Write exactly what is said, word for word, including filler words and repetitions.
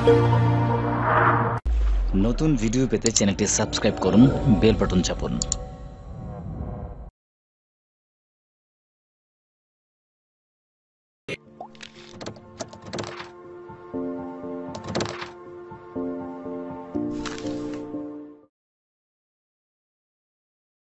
নতুন ভিডিও পেতে চ্যানেলটি সাবস্ক্রাইব করুন, বেল বাটন চাপুন।